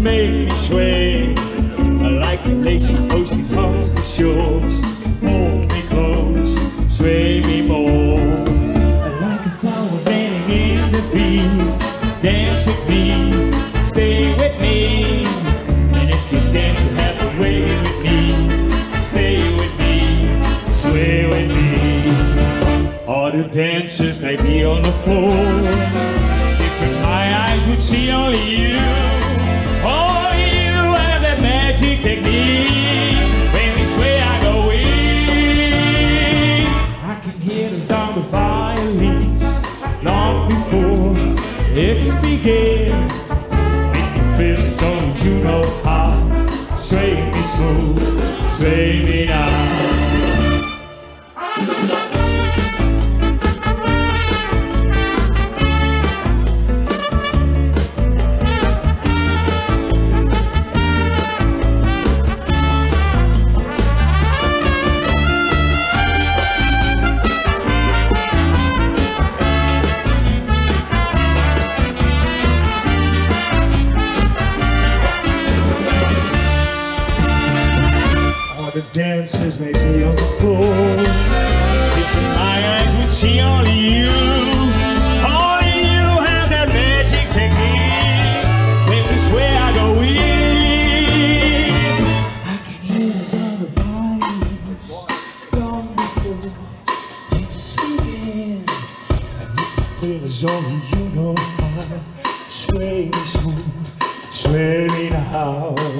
make me sway like the lazy ocean comes to shores. Hold me close, sway me more, like a flower bending in the breeze. Dance with me, stay with me, and if you dance you have to way with me. Stay with me, sway with me. All the dancers may be on the floor, if in my eyes would see only you. Only you have that magic technique. When we sway I go weak. I can hear the sound of violins long before it's begin. Make me feel it's only you know how. Sway me smooth, sway me now. The dancers may be on the floor, if in my eyes would see only you. Only you have that magic technique. When we sway I go weak. I can hear the sound of violins long before it's singing, and if I feel as only you know how. Sway me smooth, sway me now.